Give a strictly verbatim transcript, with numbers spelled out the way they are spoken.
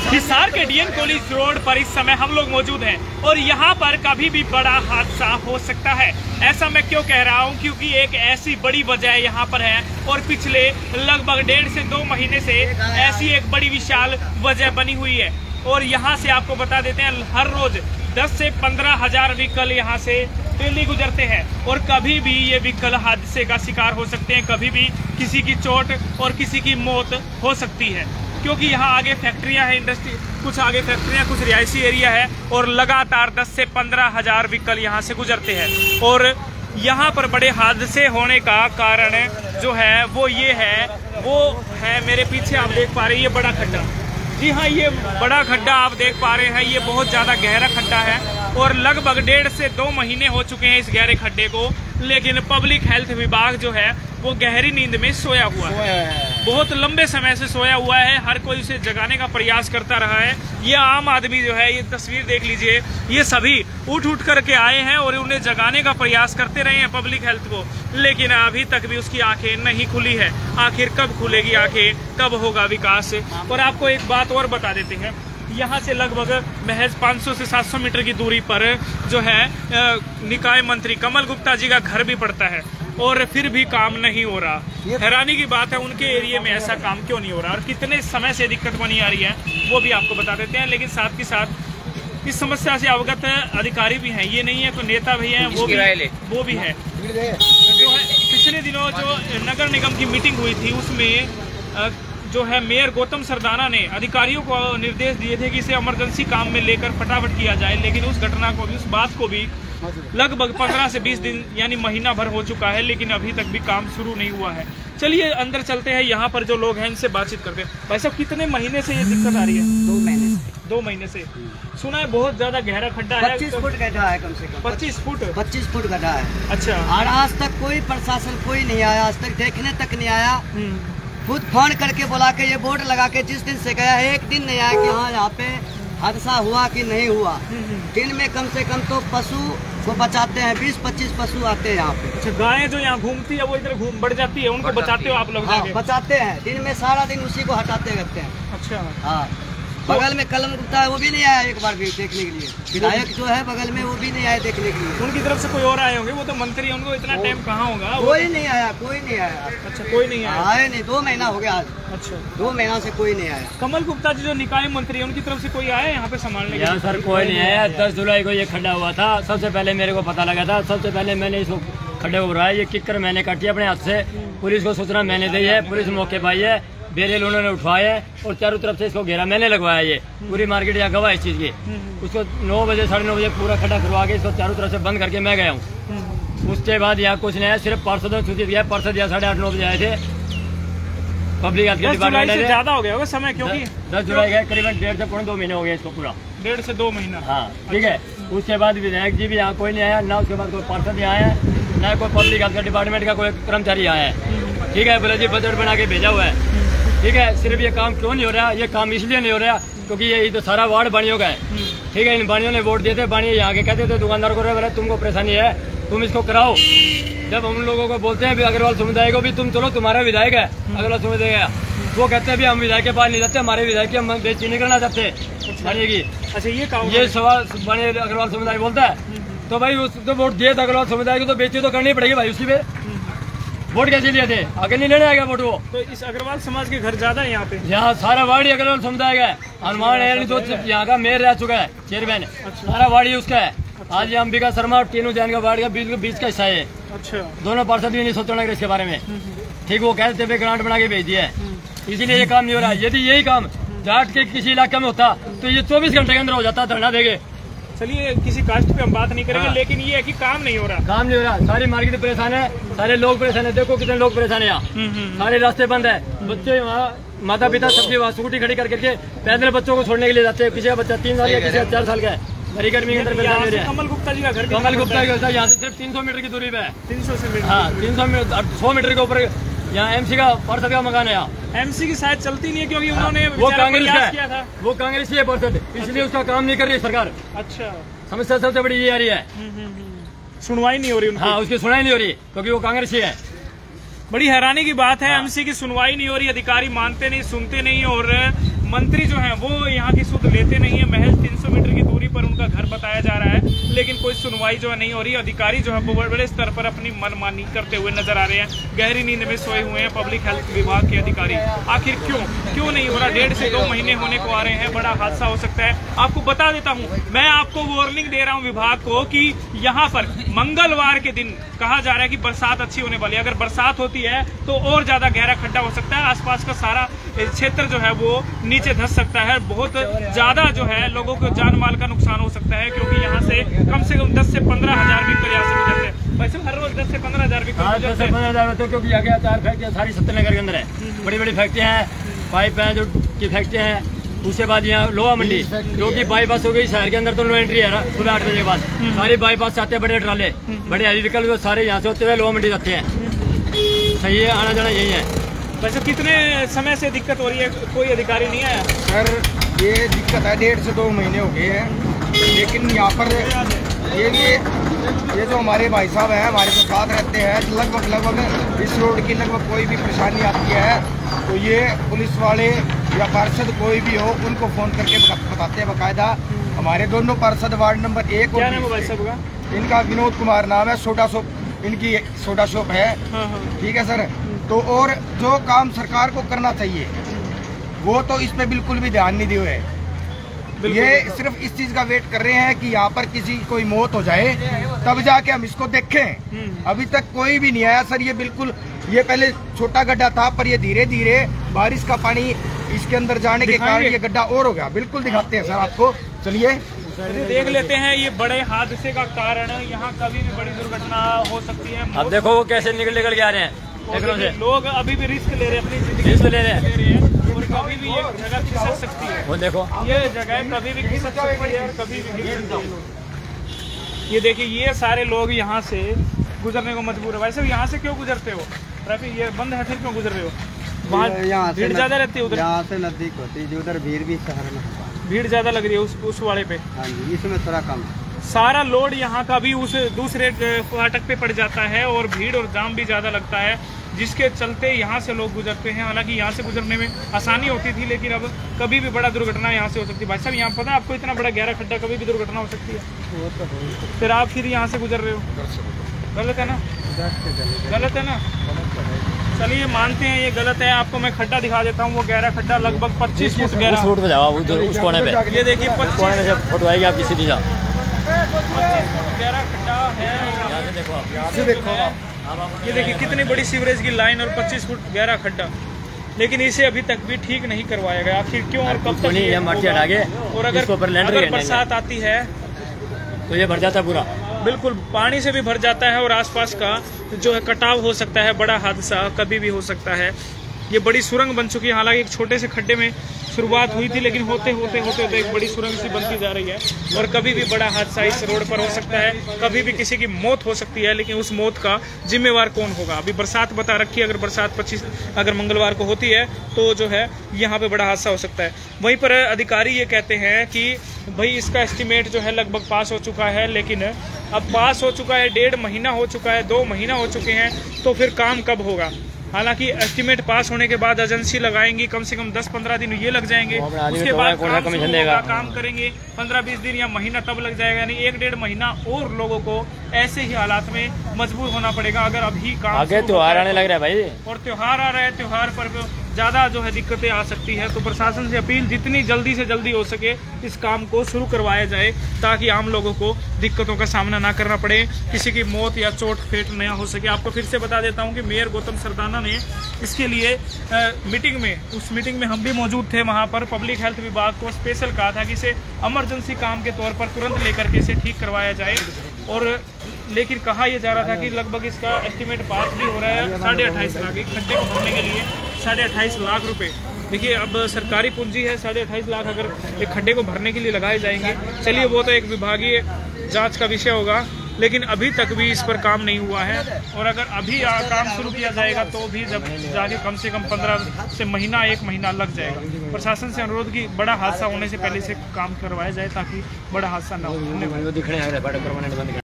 हिसार के DN college road पर इस समय हम लोग मौजूद हैं और यहाँ पर कभी भी बड़ा हादसा हो सकता है। ऐसा मैं क्यों कह रहा हूँ, क्योंकि एक ऐसी बड़ी वजह यहाँ पर है और पिछले लगभग डेढ़ से दो महीने से ऐसी एक बड़ी विशाल वजह बनी हुई है। और यहाँ से आपको बता देते हैं, हर रोज दस से पंद्रह हजार व्हीकल यहाँ से डेली गुजरते हैं और कभी भी ये व्हीकल हादसे का शिकार हो सकते हैं। कभी भी किसी की चोट और किसी की मौत हो सकती है, क्योंकि यहाँ आगे फैक्ट्रियां हैं, इंडस्ट्री, कुछ आगे फैक्ट्रियां, कुछ रिहायशी एरिया है और लगातार दस से पंद्रह हजार व्हीकल यहाँ से गुजरते हैं। और यहाँ पर बड़े हादसे होने का कारण जो है वो ये है, वो है मेरे पीछे आप देख पा रहे हैं ये बड़ा खड्डा। जी हाँ, ये बड़ा खड्डा आप देख पा रहे हैं, ये बहुत ज्यादा गहरा खड्डा है और लगभग डेढ़ से दो महीने हो चुके हैं इस गहरे खड्डे को, लेकिन पब्लिक हेल्थ विभाग जो है वो गहरी नींद में सोया हुआ है, बहुत लंबे समय से सोया हुआ है। हर कोई उसे जगाने का प्रयास करता रहा है। ये आम आदमी जो है, ये तस्वीर देख लीजिए, ये सभी उठ उठ करके आए हैं और उन्हें जगाने का प्रयास करते रहे हैं पब्लिक हेल्थ को, लेकिन अभी तक भी उसकी आंखें नहीं खुली है। आखिर कब खुलेगी आंखें, कब होगा विकास। और आपको एक बात और बता देते हैं, यहाँ से लगभग महज पाँच सौ से सात सौ मीटर की दूरी पर जो है निकाय मंत्री कमल गुप्ता जी का घर भी पड़ता है और फिर भी काम नहीं हो रहा। हैरानी की बात है, उनके एरिया में ऐसा काम क्यों नहीं हो रहा और कितने समय से दिक्कत बनी आ रही है वो भी आपको बता देते हैं। लेकिन साथ ही साथ इस समस्या से अवगत अधिकारी भी हैं, ये नहीं है कोई नेता भी हैं, वो भी वो भी है। जो है पिछले दिनों जो नगर निगम की मीटिंग हुई थी उसमें जो है मेयर गौतम सरदाना ने अधिकारियों को निर्देश दिए थे कि इसे इमरजेंसी काम में लेकर फटाफट किया जाए, लेकिन उस घटना को भी, उस बात को भी लगभग पंद्रह से बीस दिन यानी महीना भर हो चुका है, लेकिन अभी तक भी काम शुरू नहीं हुआ है। चलिए अंदर चलते हैं, यहाँ पर जो लोग हैं इनसे बातचीत करते हैं। भाई साहब, कितने महीने से ये दिक्कत आ रही है? दो महीने से। दो महीने से सुना है बहुत ज्यादा गहरा खड्डा है, पच्चीस फुट गड्ढा है, कम से कम पच्चीस फुट पच्चीस फुट गड्ढा है। अच्छा। और आज तक कोई प्रशासन कोई नहीं आया, आज तक देखने तक नहीं आया। खुद फोन करके बुला के ये बोर्ड लगा के जिस दिन से गया है एक दिन नहीं आया कि हाँ यहाँ पे हादसा हुआ कि नहीं हुआ। दिन में कम से कम तो पशु को बचाते हैं, बीस पच्चीस पशु आते हैं यहाँ पे। अच्छा, गायें जो यहाँ घूमती है वो इधर घूम बढ़ जाती है, उनको बचाते हो आप लोग? हाँ, बचाते हैं, दिन में सारा दिन उसी को हटाते रहते हैं। अच्छा। हाँ, बगल में कलम गुप्ता है, वो भी नहीं आया एक बार भी देखने के लिए। विधायक जो है बगल में वो भी नहीं आया देखने के लिए। उनकी तरफ से कोई और आए होंगे, वो तो मंत्री है, उनको इतना टाइम कहाँ होगा? कोई नहीं आया, कोई नहीं आया। अच्छा, कोई नहीं आया? आए नहीं, दो महीना हो गया आज। अच्छा, दो महीना से कोई नहीं आया। कमल गुप्ता जी जो निकाय मंत्री है, उनकी तरफ से कोई आया यहाँ पे संभालने? यहाँ सर कोई नहीं आया। दस जुलाई को ये खड्डा हुआ था, सबसे पहले मेरे को पता लगा था, सबसे पहले मैंने इसको खड्डे को भराया, ये किक्कर मैंने काटी अपने हाथ से, पुलिस को सूचना मैंने दी है, पुलिस मौके पर आई है, बेरेल उन्होंने उठवाए और चारों तरफ से इसको घेरा मैंने लगवाया। ये पूरी मार्केट यहाँ गवाह इस चीज की। उसको नौ बजे साढ़े नौ बजे पूरा खड्डा करवा के इसको चारों तरफ से बंद करके मैं गया हूँ। उसके बाद यहाँ कुछ नहीं आया, सिर्फ परसों तक सूचित किया, परसों दिया साढ़े आठ नौ बजे आए थे पब्लिक हेल्थ के डिपार्टमेंट से। ज्यादा हो गया होगा समय, क्योंकि दस जुलाई गए, करीबन डेढ़ से पौने दो महीने हो गए इसको पूरा, डेढ़ से दो महीना। हाँ ठीक है। उसके बाद विधायक जी भी यहाँ कोई नहीं आया, ना उसके बाद कोई पार्षद यहाँ आया, ना कोई पब्लिक हेल्थ डिपार्टमेंट का कोई कर्मचारी आया है। ठीक है, बोले जी बजट बना के भेजा हुआ है। ठीक है, सिर्फ ये काम क्यों नहीं हो रहा? ये काम इसलिए नहीं हो रहा क्योंकि ये तो सारा वार्ड बाणियों का है। ठीक है, इन बाणियों ने वोट दिए थे, बाणी यहाँ के कहते थे दुकानदार को, बोले तुमको परेशानी है तुम इसको कराओ। जब हम लोगों को बोलते हैं अग्रवाल समुदाय को भी तुम चलो, तुम्हारा विधायक है अग्रवाल समुदाय का, वो कहते हैं भी हम विधायक के पास नहीं जाते, हमारे विधायक की हम बेइज्जती नहीं करना चाहते बाणी की। अच्छा, ये काम ये सवाल बाणी अग्रवाल समुदाय बोलता है, तो भाई उसको वोट दिए थे अग्रवाल समुदाय को, तो बेइज्जती तो करनी पड़ेगी भाई। उसी पे वोट कैसे लिए थे? आगे नहीं लेने आएगा वोट वो। तो इस अग्रवाल समाज के घर ज्यादा है यहाँ पे? यहाँ सारा वार्ड अग्रवाल समुदाय का है। हनुमान एयर जो यहाँ का मेयर रह चुका है, चेयरमैन, सारा वार्ड ही उसका है। आज ये अंबिका शर्मा और टीनू जैन का वार्ड का बीच बीच का हिस्सा है। अच्छा, दोनों पार्षद भी नहीं सोचना इसके बारे में। ठीक, वो कहते थे ग्रांट बना के भेज दिया है, इसीलिए ये काम नहीं हो रहा है। यदि यही काम जाट के किसी इलाके में होता तो ये चौबीस घंटे के अंदर हो जाता, धरना देंगे। चलिए, किसी कास्ट पे हम बात नहीं करेंगे। हाँ। लेकिन ये है कि काम नहीं हो रहा, काम नहीं हो रहा, सारी मार्केट परेशान है, सारे लोग परेशान है। देखो कितने लोग परेशान है यहाँ, सारे रास्ते बंद है। बच्चे वहाँ माता पिता सबकी वहाँ स्कूटी खड़ी करके पैदल बच्चों को छोड़ने के लिए जाते हैं। किसी का बच्चा तीन साल का, किसी का चार साल का है, भरी गर्मी के अंदर परेशान हो रहा है। कमल गुप्ता जी का घर, कमल गुप्ता जी का यहाँ से सिर्फ तीन सौ मीटर की दूरी पे है। तीन सौ से हाँ, तीन सौ मीटर सौ मीटर के ऊपर यहाँ एमसी का पार्षद का मकान है। यहाँ एमसी की शायद चलती नहीं है क्योंकि उन्होंने वो कांग्रेस का किया था, वो कांग्रेस की है पार्षद, इसलिए उसका काम नहीं कर रही सरकार। अच्छा, समस्या सबसे बड़ी ये आ रही है, सुनवाई नहीं हो रही उनकी। हाँ, उसकी सुनवाई नहीं हो रही क्योंकि वो कांग्रेस ही है। बड़ी हैरानी की बात है, एमसी की सुनवाई नहीं हो रही, अधिकारी मानते नहीं, सुनते नहीं और मंत्री जो हैं वो यहाँ की सुध लेते नहीं है। महज तीन सौ मीटर की दूरी पर उनका घर बताया जा रहा है, लेकिन कोई सुनवाई जो है नहीं हो रही। अधिकारी जो है वो बड़े स्तर पर अपनी मनमानी करते हुए नजर आ रहे हैं। गहरी नींद में सोए हुए हैं पब्लिक हेल्थ विभाग के अधिकारी। आखिर क्यों क्यों नहीं हो रहा? डेढ़ से दो महीने होने को आ रहे हैं, बड़ा हादसा हो सकता है। आपको बता देता हूँ, मैं आपको वार्निंग दे रहा हूँ विभाग को कि यहाँ पर मंगलवार के दिन कहा जा रहा है कि बरसात अच्छी होने वाली है। अगर बरसात होती है तो और ज्यादा गहरा खड्डा हो सकता है, आसपास का सारा क्षेत्र जो है वो नीचे धंस सकता है। बहुत ज्यादा जो है लोगों को जान माल का नुकसान हो सकता है, क्योंकि यहाँ से कम से कम दस से पंद्रह हजार व्हीकल यहाँ से गुजरते हैं। वैसे हर रोज दस से पंद्रह हजार व्हीकल दस से पंद्रह हजार होते हैं, क्योंकि आगे चार फैक्ट्रियाँ सारी सत्यनगर के अंदर है। बड़ी बड़ी फैक्ट्रियाँ हैं, पाइप हैं जो की फैक्ट्रियाँ हैं। उसके बाद यहाँ लोहा मंडी जो कि बाईपास हो गई शहर के अंदर, तो नो एंट्री है सुबह आठ बजे के बाद। सारे बाईपास से आते हैं बड़े ट्राले, बड़े हैवी व्हीकल, वो सारे यहाँ से होते हुए लोहा मंडी जाते हैं। सही है, आना जाना यही है। वैसे कितने समय से दिक्कत हो रही है? कोई अधिकारी नहीं आया? सर ये दिक्कत है, डेढ़ से दो महीने हो गए हैं, लेकिन यहाँ पर ये ये ये जो हमारे भाई साहब हैं हमारे जो साथ रहते हैं, लगभग लगभग इस रोड की लगभग कोई भी परेशानी आती है तो ये पुलिस वाले या पार्षद कोई भी हो उनको फ़ोन करके बताते हैं बाकायदा। हमारे दोनों पार्षद वार्ड नंबर एक और क्या नाम है भाई साहब का? इनका विनोद कुमार नाम है, सोडा शॉप इनकी सोडा शॉप है। हाँ हाँ। ठीक है सर। तो और जो काम सरकार को करना चाहिए वो तो इसमें बिल्कुल भी ध्यान नहीं दिए हुए। ये सिर्फ इस चीज का वेट कर रहे हैं कि यहाँ पर किसी कोई मौत हो जाए तब जाके हम इसको देखें। अभी तक कोई भी नहीं आया सर। ये बिल्कुल, ये पहले छोटा गड्ढा था पर ये धीरे धीरे बारिश का पानी इसके अंदर जाने के कारण ये गड्ढा और हो गया। बिल्कुल दिखाते हैं सर आपको, चलिए देख लेते हैं। ये बड़े हादसे का कारण, यहाँ कभी भी बड़ी दुर्घटना हो सकती है। अब देखो वो कैसे निकल निकल के आ रहे हैं। से लोग अभी भी रिस्क ले रहे हैं, अपनी जिंदगी रिस्क ले रहे हैं और कभी भी ये जगह खिसक सकती है। वो देखो ये जगह कभी भी खिसक सकती है और कभी भी गिर सकती है। ये देखिए, ये सारे लोग यहाँ से गुजरने को मजबूर है। वैसे यहाँ से क्यों गुजरते हो? ट्रैफिक ये बंद है, फिर क्यों गुजर रहे हो? वहाँ भीड़ ज्यादा रहती है, उधर यहाँ से नजदीक होती है, उधर भीड़ भी शहर में भीड़ ज्यादा लग रही है उस उस वाले पे। हाँ जी, इसमें थोड़ा कम। सारा लोड यहाँ का भी उस दूसरे फाटक पे पड़ जाता है और भीड़ और जाम भी ज्यादा लगता है, जिसके चलते यहाँ से लोग गुजरते हैं। हालांकि यहाँ से गुजरने में आसानी होती थी, लेकिन अब कभी भी बड़ा दुर्घटना यहाँ से हो सकती है। भाई साहब, यहाँ पता है आपको, इतना बड़ा गहरा खड्डा, कभी भी दुर्घटना हो सकती है। वो तो है। फिर आप फिर यहाँ से गुजर रहे हो, गलत है ना? गलत है ना? चलिए मानते हैं ये गलत है। आपको मैं खड्डा दिखा देता हूँ। वो गहरा खड्डा लगभग पच्चीस फुट गहरा। फुट पे जाओ उस कोने पे, ये देखिए कोने में से फोटो आएगी आपकी सीधी जा। पच्चीस फुट गहरा खड्डा है। देखो आप, देखो ये देखिए कितनी बड़ी सीवरेज की लाइन और पच्चीस फुट गहरा खड्डा, लेकिन इसे अभी तक भी ठीक नहीं करवाया गया। आखिर क्यों और कब तक? ये मट्टी हटा के और अगर अगर बरसात आती है तो ये भर जाता है पूरा, बिल्कुल पानी से भी भर जाता है और आसपास का जो है कटाव हो सकता है। बड़ा हादसा कभी भी हो सकता है। ये बड़ी सुरंग बन चुकी है। हालांकि एक छोटे से खड्डे में शुरुआत हुई थी, लेकिन होते होते होते होते एक बड़ी सुरंग सी बनती जा रही है और कभी भी बड़ा हादसा इस रोड पर हो सकता है। कभी भी किसी की मौत हो सकती है, लेकिन उस मौत का जिम्मेवार कौन होगा? अभी बरसात बता रखी है, अगर बरसात पच्चीस अगर मंगलवार को होती है तो जो है यहाँ पे बड़ा हादसा हो सकता है। वहीं पर अधिकारी ये कहते हैं कि भाई इसका एस्टिमेट जो है लगभग पास हो चुका है, लेकिन अब पास हो चुका है, डेढ़ महीना हो चुका है, दो महीना हो चुके हैं, तो फिर काम कब होगा? हालांकि एस्टिमेट पास होने के बाद एजेंसी लगाएंगी, कम से कम दस पंद्रह दिन ये लग जाएंगे। उसके बाद काम शुरू होगा, काम करेंगे, पंद्रह बीस दिन या महीना तब लग जाएगा। यानी एक डेढ़ महीना और लोगों को ऐसे ही हालात में मजबूर होना पड़ेगा अगर अभी काम। आगे त्योहार आने लग रहा है भाई, और त्योहार आ रहा है, त्योहार पर ज्यादा जो है दिक्कतें आ सकती है। तो प्रशासन से अपील, जितनी जल्दी से जल्दी हो सके इस काम को शुरू करवाया जाए, ताकि आम लोगों को दिक्कतों का सामना ना करना पड़े, किसी की मौत या चोट फेट न हो सके। आपको फिर से बता देता हूं कि मेयर गौतम सरदाना ने इसके लिए आ, मीटिंग में, उस मीटिंग में हम भी मौजूद थे, वहां पर पब्लिक हेल्थ विभाग को स्पेशल कहा था कि इसे इमरजेंसी काम के तौर पर तुरंत लेकर के इसे ठीक करवाया जाए। और लेकिन कहा यह जा रहा था कि लगभग इसका एस्टिमेट पास भी हो रहा है साढ़े अट्ठाईस लाख, एक खड्डे को भरने के लिए साढ़े अट्ठाईस लाख रुपए। देखिए अब सरकारी पूंजी है, साढ़े अट्ठाईस लाख अगर एक खड्डे को भरने के लिए लगाए जाएंगे। चलिए वो तो एक विभागीय जांच का विषय होगा, लेकिन अभी तक भी इस पर काम नहीं हुआ है। और अगर अभी काम शुरू किया जाएगा तो भी जब जाके कम से कम पंद्रह से महीना एक महीना लग जाएगा। प्रशासन से अनुरोध की बड़ा हादसा होने से पहले से काम करवाया जाए, ताकि बड़ा हादसा न हो।